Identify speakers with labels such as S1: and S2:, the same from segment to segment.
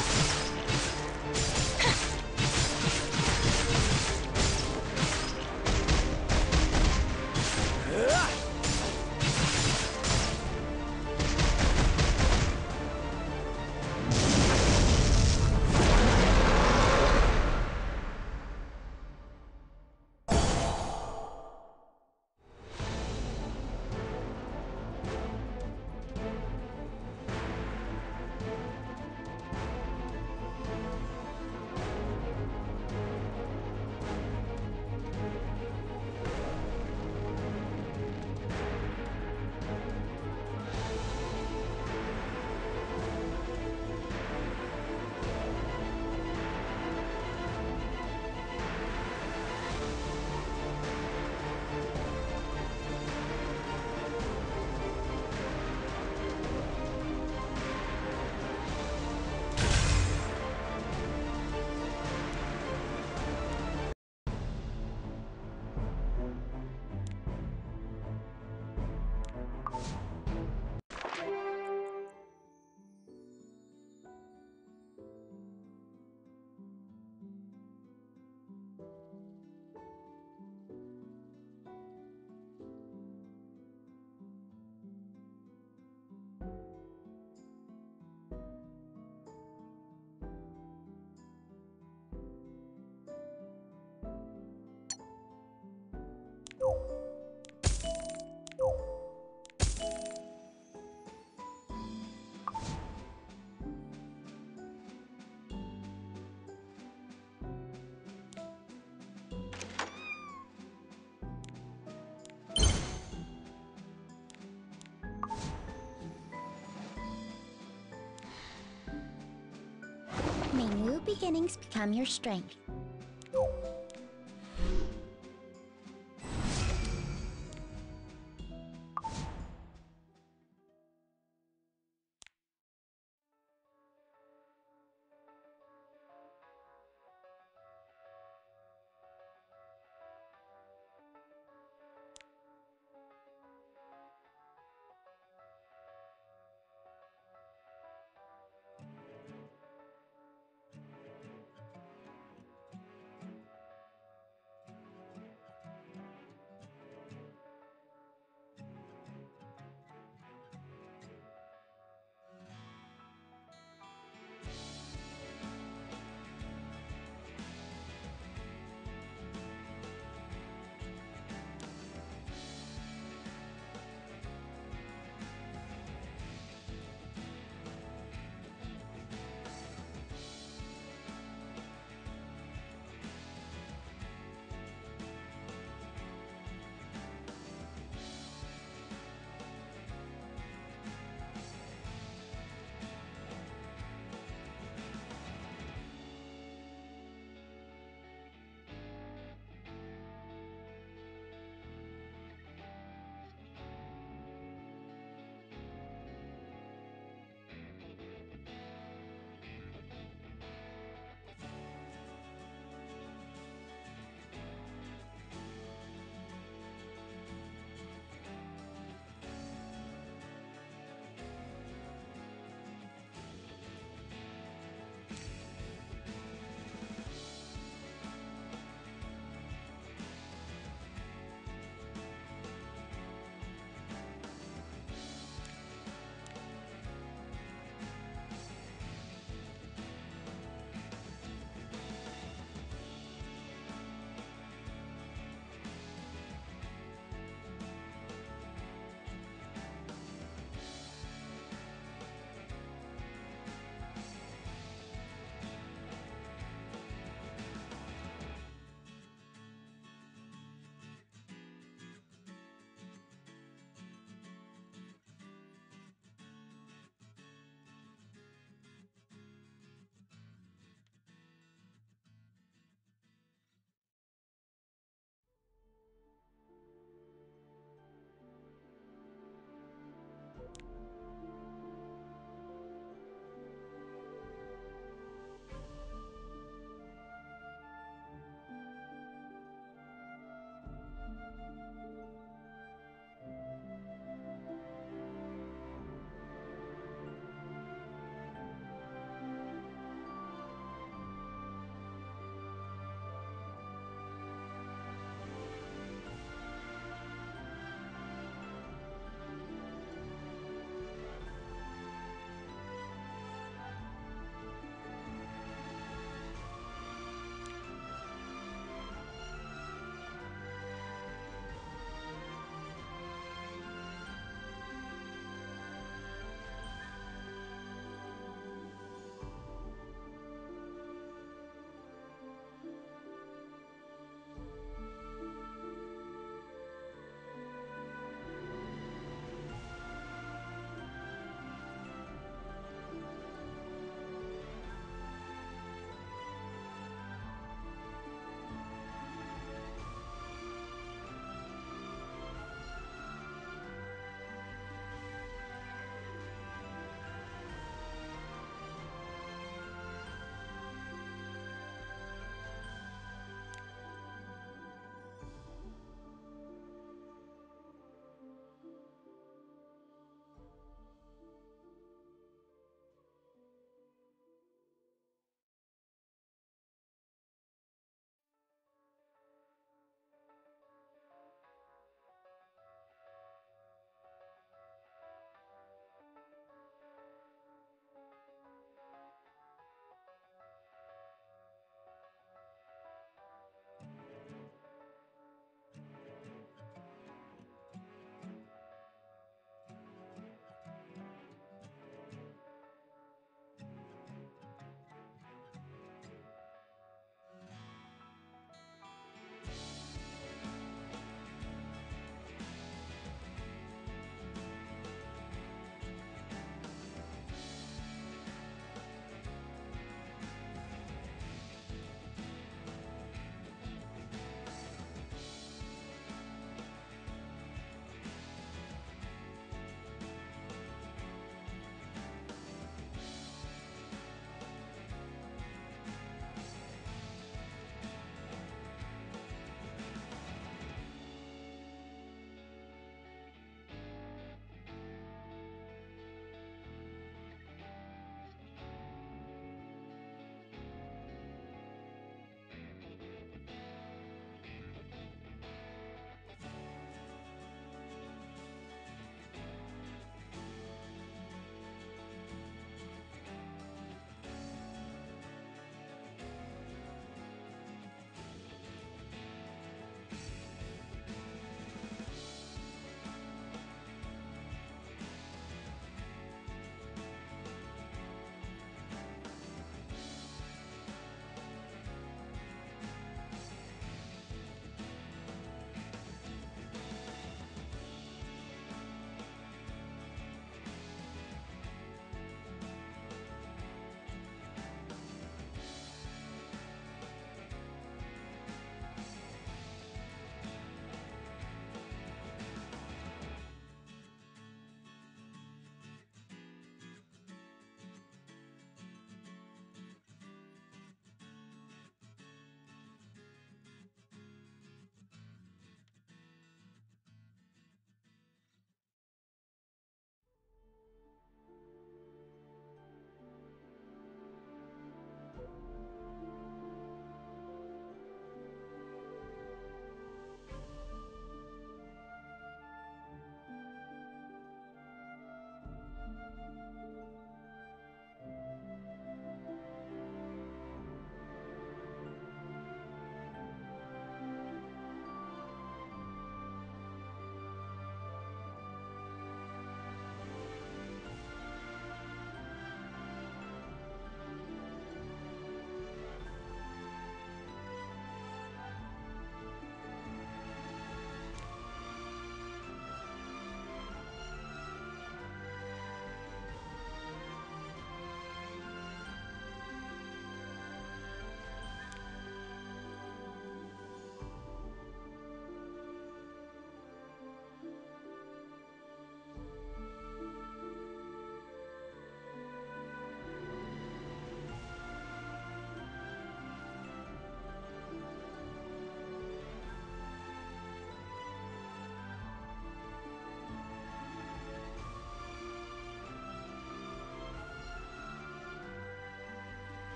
S1: May new beginnings become your strength.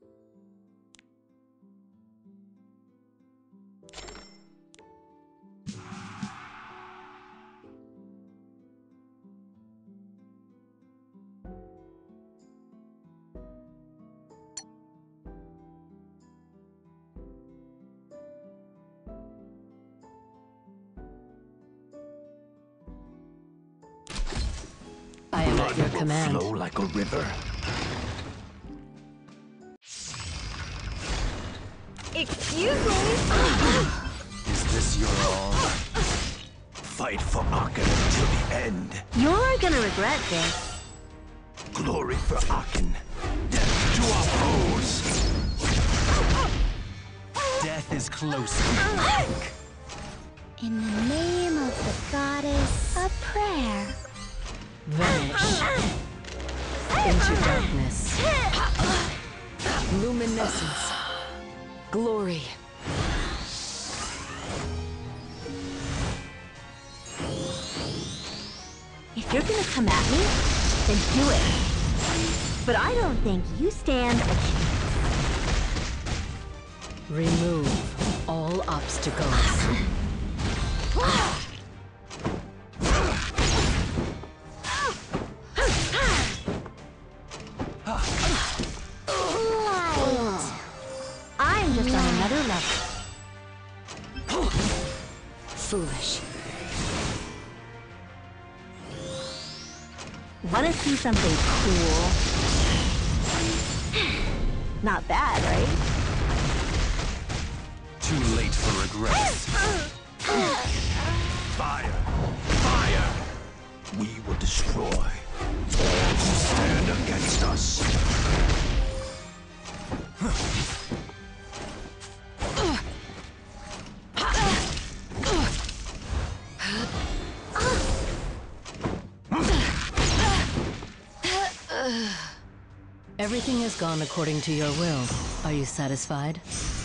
S2: I am at your command.
S3: Flow like a river.
S1: Excuse me?
S3: Is this your all? Fight for Aachen until the end.
S1: You're gonna regret this.
S3: Glory for Aachen. Death to our foes. Death is close.
S1: In the name of the goddess, a prayer.
S2: Vanish into darkness. Luminescence. Glory.
S1: If you're gonna come at me, then do it. But I don't think you stand a chance.
S2: Remove all obstacles.
S1: Light. I'm just on another level.
S2: Foolish.
S1: Wanna see something cool? Not bad, right?
S3: Too late for regrets. Fire! Fire! We will destroy all who stand against us.
S2: Everything has gone according to your will. Are you satisfied?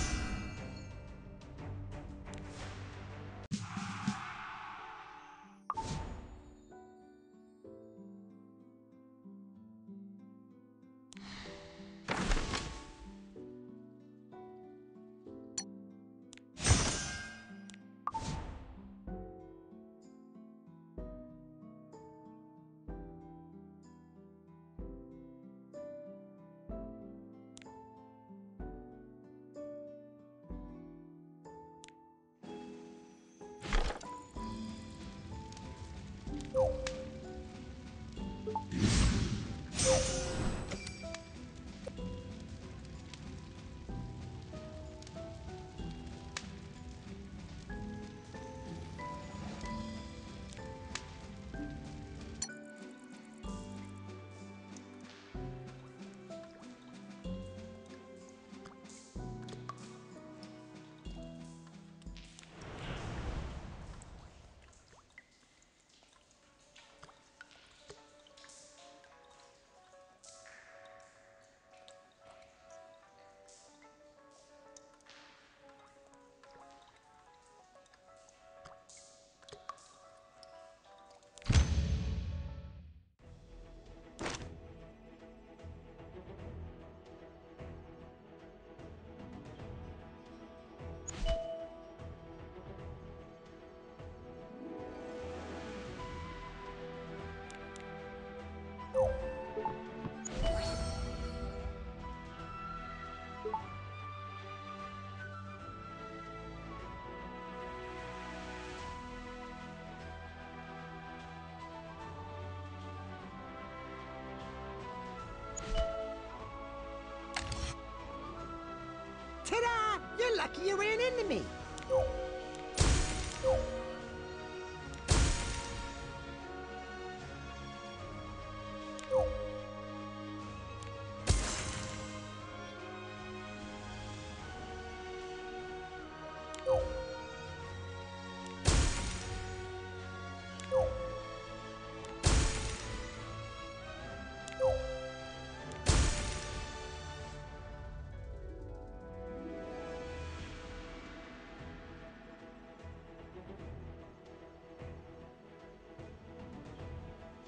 S4: Ta-da! You're lucky you ran into me.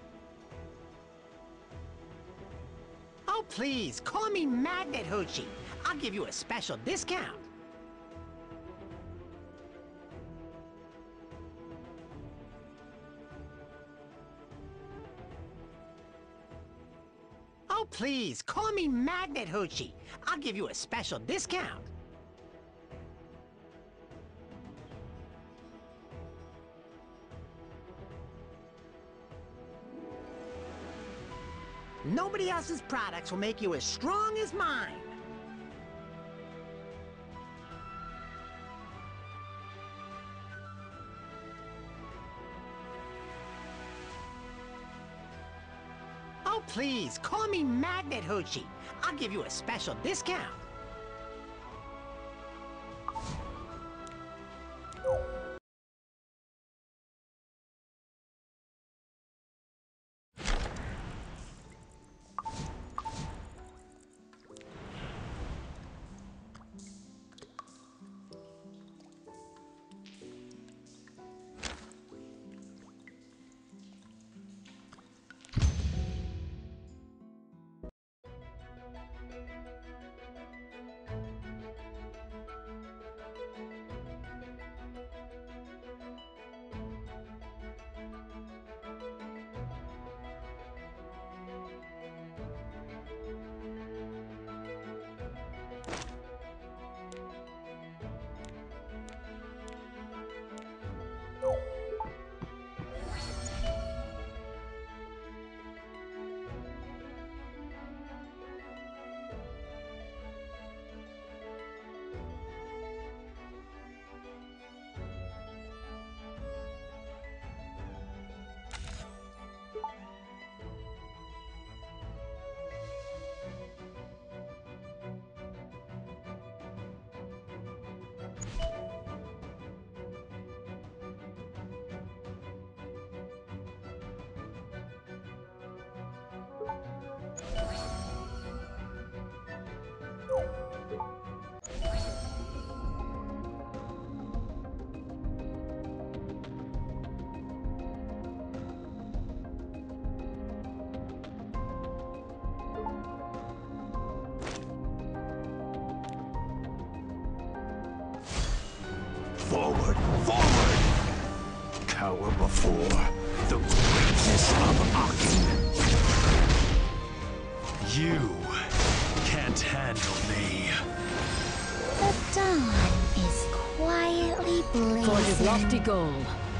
S4: Oh, please, call me Magnet Hoshi. I'll give you a special discount. Oh, please, call me Magnet Hoochie. I'll give you a special discount. Nobody else's products will make you as strong as mine. Oh, please, call me Magnet Hoochie. I'll give you a special discount.
S3: Forward, forward! Cower before the greatness of Aachen. You can't handle me.
S1: The dawn is quietly blazing.
S2: For his lofty goal.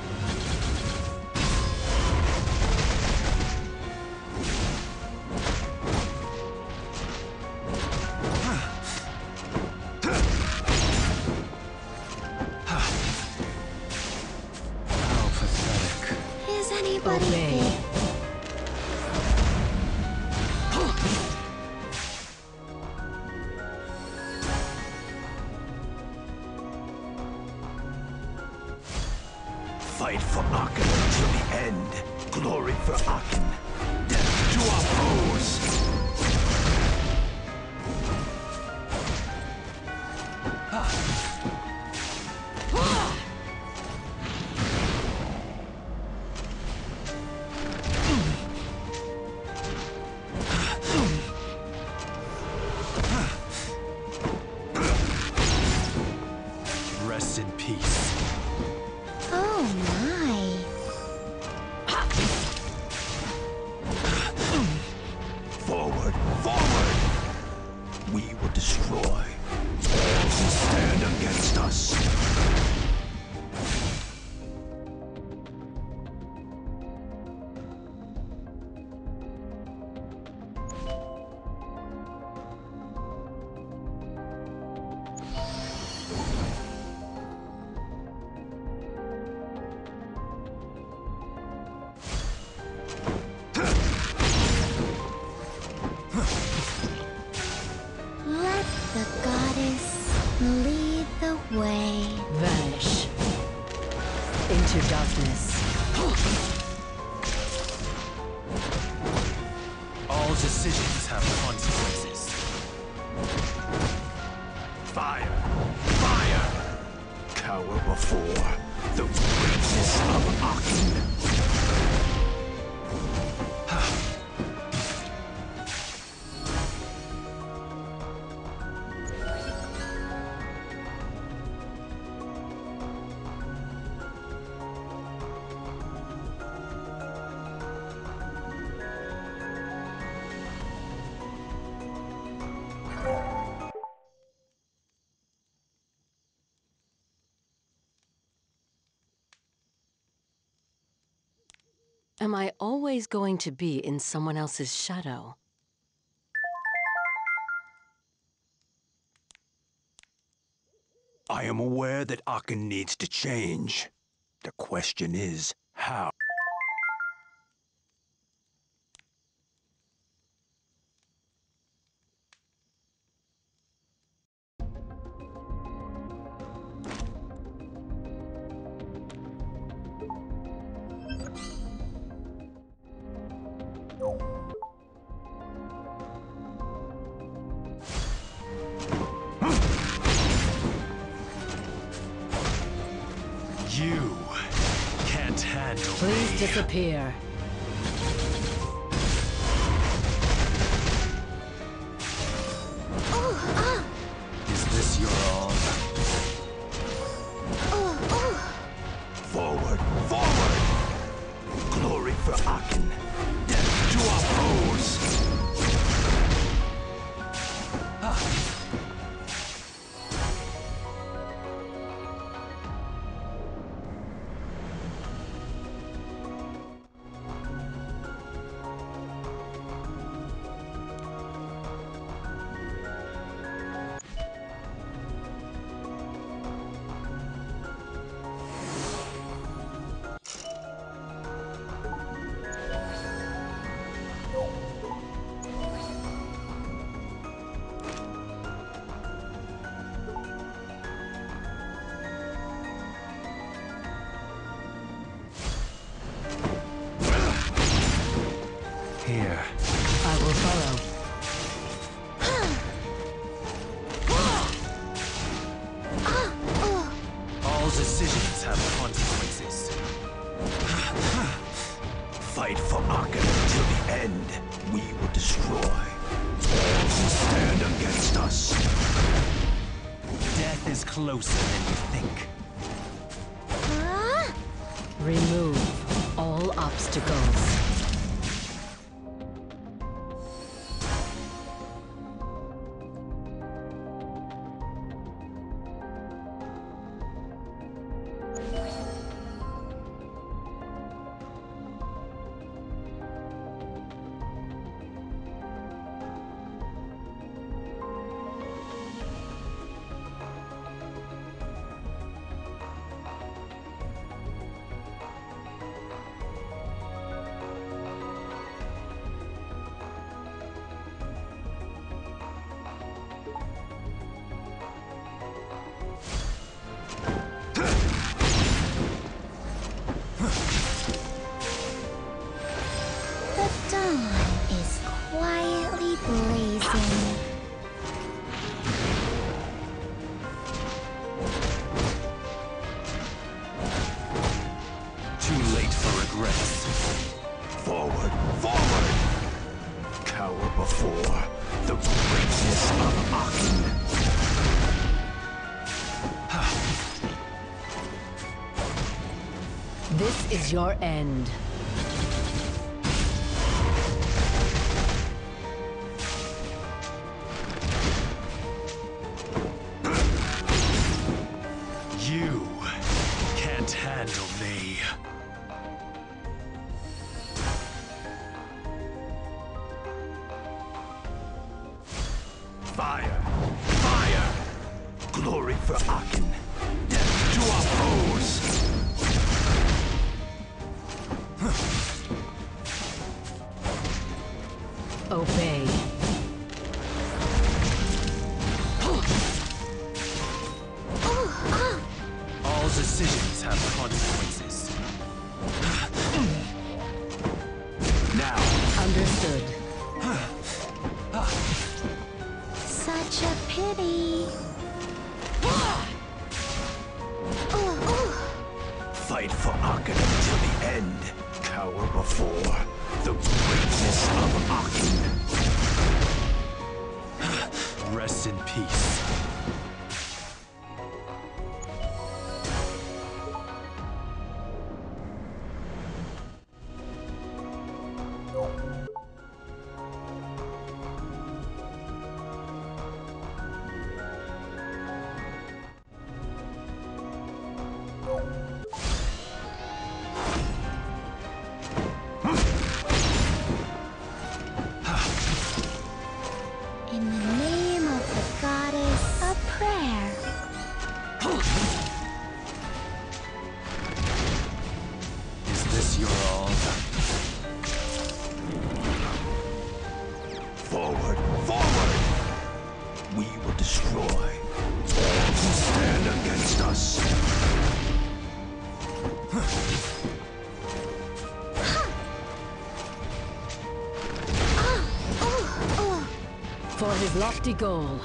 S1: Obey.
S3: Fight for Aachen until the end. Glory for Aachen. Death to our foes. Rest in peace.
S1: Oh my.
S3: Forward, forward! We will destroy all who stand against us.
S1: Let the goddess lead the way.
S2: Vanish into darkness.
S3: All decisions have consequences. Fire! Fire! Cower before the greatness of Aachen.
S2: Am I always going to be in someone else's shadow?
S3: I am aware that Aachen needs to change. The question is, how? You can't handle
S2: Please
S3: me.
S2: disappear.
S3: Is this your all? Forward, forward! Glory for Aachen. Death to our foes! Here.
S2: I will follow.
S3: All decisions have consequences. Fight for Aachen until the end. We will destroy all who stand against us. Death is closer than you think.
S2: Remove all obstacles.
S1: The dawn is quietly blazing.
S3: Too late for regrets. Forward, forward! Cower before the greatness of Aachen.
S2: This is your end.
S3: You can't handle me. Fire! Fire! Glory for Aachen. Death to our foes!
S2: Obey.
S3: All decisions have consequences. Now,
S2: Understood.
S1: Such a pity.
S3: fight for Aachen until the end. Cower before the greatness of Aachen. Rest in peace.
S2: For his lofty goal.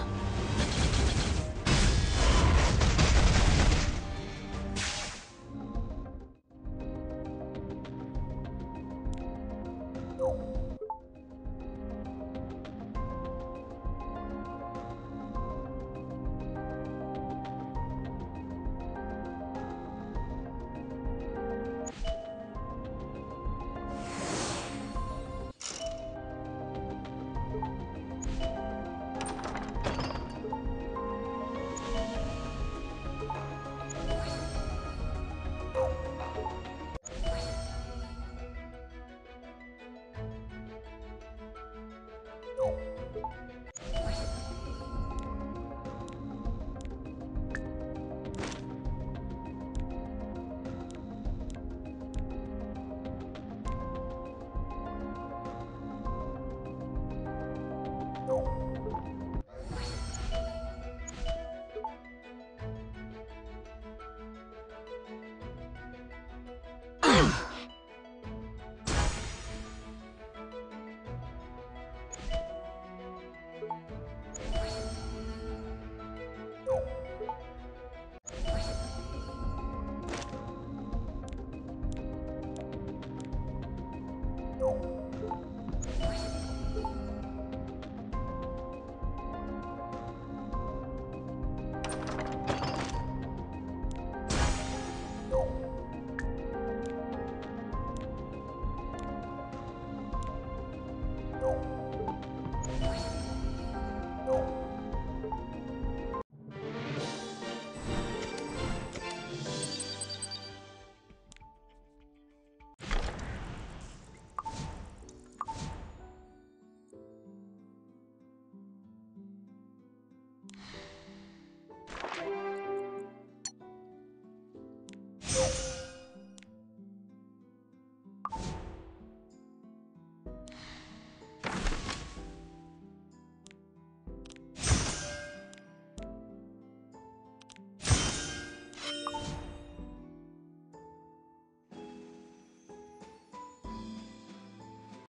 S3: No.